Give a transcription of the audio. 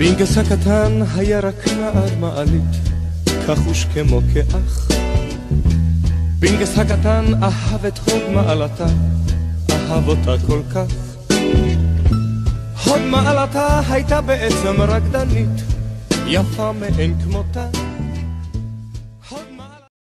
בינגס הקטן היה רק נער מעלית, כחוש כמו כאח. בינגס הקטן אהב את הוד מעלתה, אהב אותה כל כך. הוד מעלתה הייתה בעצם רקדנית, יפה מאין כמותה.